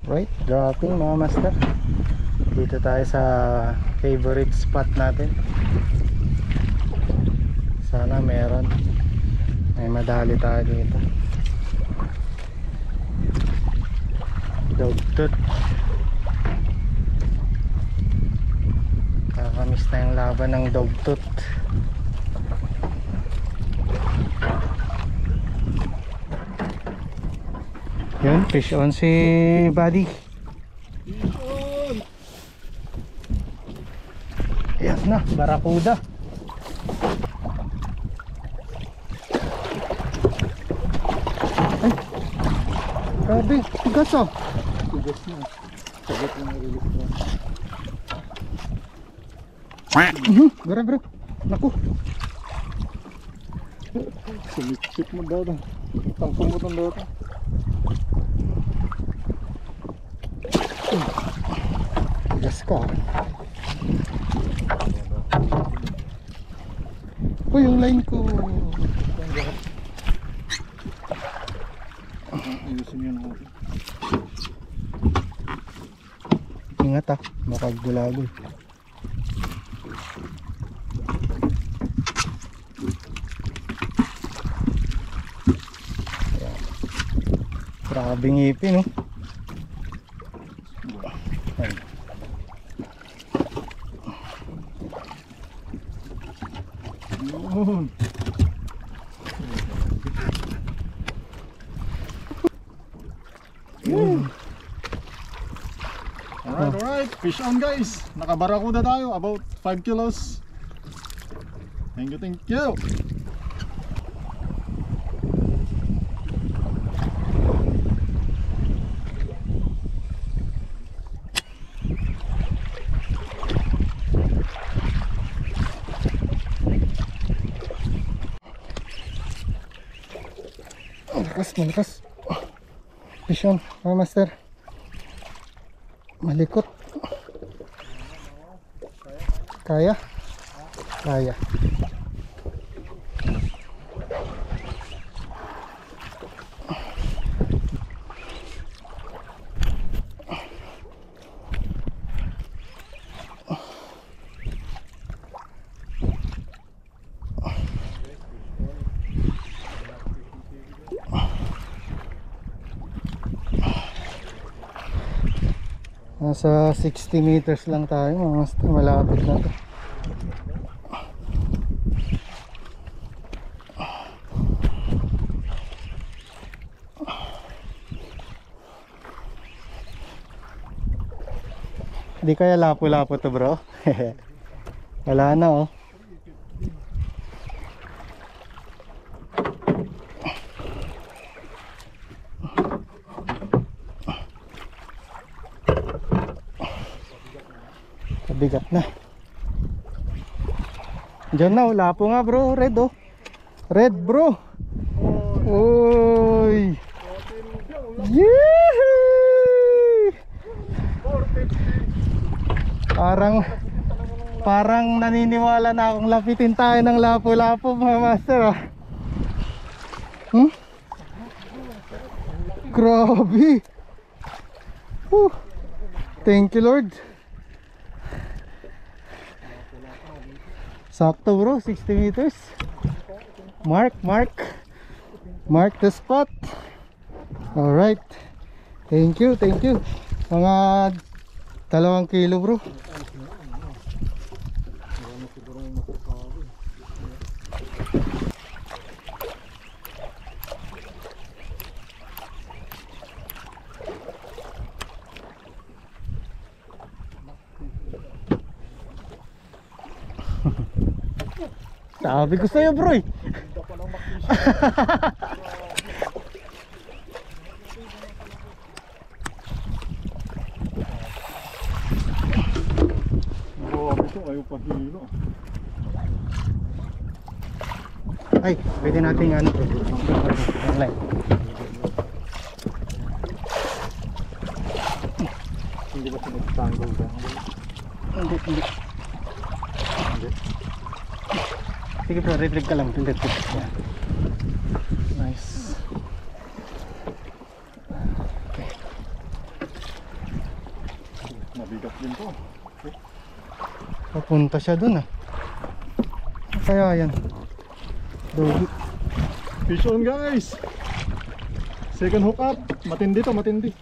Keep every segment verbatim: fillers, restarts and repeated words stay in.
Right, dropping mga master. Dito tayo sa favorite spot natin. Sana meron. May madali tayo dito. Dogtooth. Kakamiss na yung laban ng dogtooth. Yun, fish on si Buddy. Fish on! Yes na, barakuda. Ay, grabe, tigas oh. Tigas na. Sagot yung narilis ko. Mhm, gara bro. Naku. Sumitsip mo daw. Tangkumutan daw ito. Tigas ka. Uy, yung line ko. Ayusin yun natin. Ingat ah, makagulagol. Grabe ngipin oh. Ayan. Yun. Yun. Alright, alright. Fish on guys. Nakabarakuda tayo. About five kilos. Thank you, thank you. Malakas, malakas. Fish on, mga master. Malikot. Kaya? Kaya. Nasa sixty meters lang tayo mga master, malapit na to. Di kaya lapo-lapo to bro. Wala na oh. Bigat na. Diyan na, lapo nga bro, red oh. Red bro. Oy. Yee! Parang parang naniniwala na akong lapitin tayo ng lapo-lapo mga master ah. Hmm? Grabe. Whew. Thank you Lord. Sakto bro, sixty meters. Mark, mark. Mark the spot. Alright. Thank you, thank you. Mga dalawang kilo bro. Sabi ko sa'yo bro eh. Grabe ito, ayaw pa hilo. Ay, pwede natin ano bro. Online. Hindi ba sinag-tangle ba? Hindi, hindi. Sige bro, red-red ka lang. Red-red. Nice. Okay. Mabigat din to. Papunta siya dun ah. Kaya yan. Dogi. Fish on guys. Second hook up. Matindi to, matindi.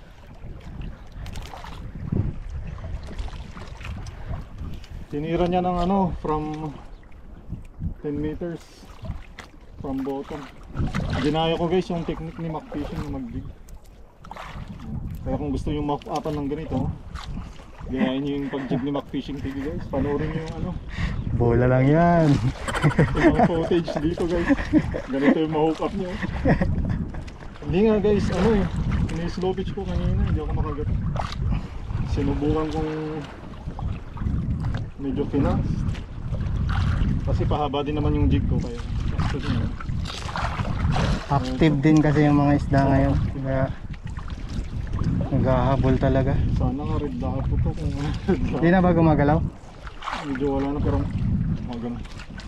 Tinira niya ng ano, from ten meters from bottom. Ginaya ko guys yung technique ni Mac Fishing na mag-jig. Kaya kung gusto yung ma-upan ng ganito, gayahin nyo yung pag-jig ni Mac Fishing T V guys. Panoorin nyo yung ano, Bola lang yan. yung mga footage dito guys. Ganito yung ma-hook up nyo. Hindi nga guys, ano eh, ini-slow pitch ko kanina, hindi ako makagat. Sinubukan kong medyo finance. Kasi pahaba din naman yung jig ko, kaya gusto din yun. Active din kasi yung mga isda ngayon. Kaya naghahabol talaga. Sana nga red dot po to kung ano red dot. Hindi na ba gumagalaw? Medyo wala na pero magano.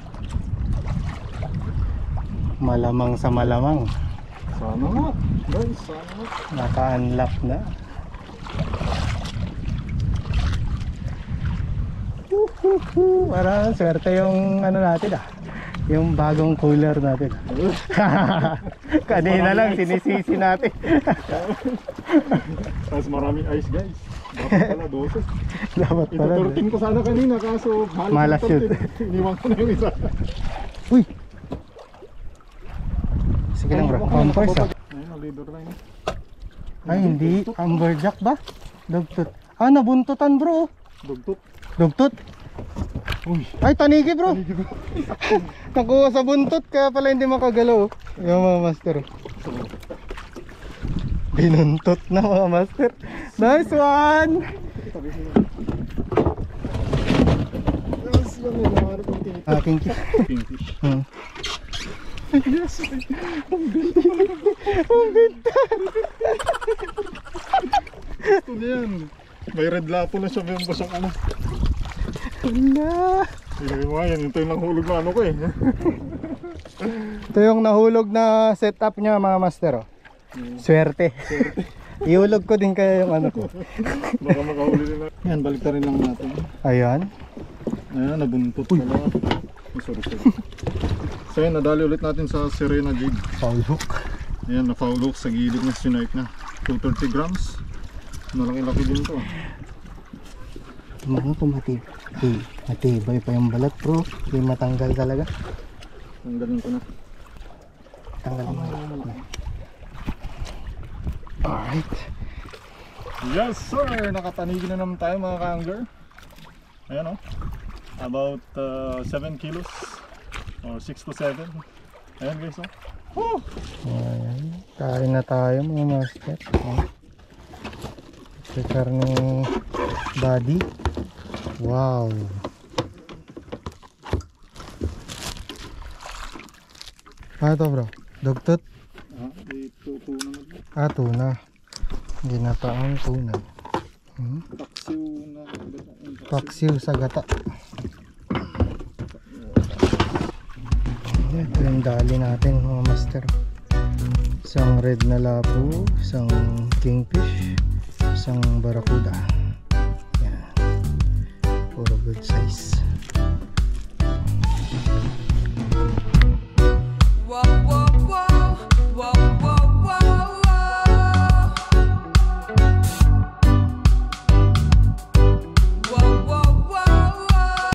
Malamang sa malamang. Sana nga guys, sana nga. Naka-unlock na. Woohoo! Parang swerte yung ano natin ah. Yung bagong cooler natin. Kanina lang sinisisi natin. Tapos maraming ice guys. Dapat pala doses. Dapat Ito pala. thirteen ko sana kanina kaso mahal Malas yung yun. thirteen. Iniwan ko na yung isa. Uy! Sige lang bro, pampers ah. Ayun, ang leader line. Ay hindi, amberjack ba? Dugtut. Ah, nabuntutan bro. Dugtot. Dugtut. Uy. Ay, tanigi bro. Nakuha sa buntot kaya pala hindi makagalaw. Yung mga master. Binuntot na mga master. Nice one! Ah, kinky. Kingfish. Hmm. Yes. Ang ganda. Ang ganda. Gusto niya yan. May red lapo na siya, mayroon pa siyang ano. Hala. Ilagay mo nga yan, ito yung nanghulog na ano ko eh. Ito yung nahulog na setup niya mga master. Oh. Swerte. Ihulog ko din kaya yung ano ko. Baka makahuli nila. Yan, balik rin lang natin. Ayan. Ayan, nabuntot pala. Oh, sorry, sorry. So yan, nadali ulit natin sa Serena jig. Foul hook. Ayan, na foul hook sa gilid na sinipe na. two hundred thirty grams. Malaki-laki din to. Mga pumatib. Okay. Matibay pa yung balat bro. Hindi matanggal talaga. Tanggalin ko na. Tanggalin mo. Alright. Yes sir! Nakatanigi na naman tayo mga ka-angler. Ayan o. About uh, seven kilos. Or six to seven. Ayan guys o. Oh. Ayan. Kain na tayo mga master. Prepare ni body. Wow. Ano to bro? Dugtut? Ah, ito tuna na. Ah, tuna. Ginataang tuna. Hmm? Taksiw na. Paksiw sa gata. Ito yung dali natin mga master. Isang red na lapo, isang kingfish, isang barracuda. Yan. Puro good size. Whoa, whoa.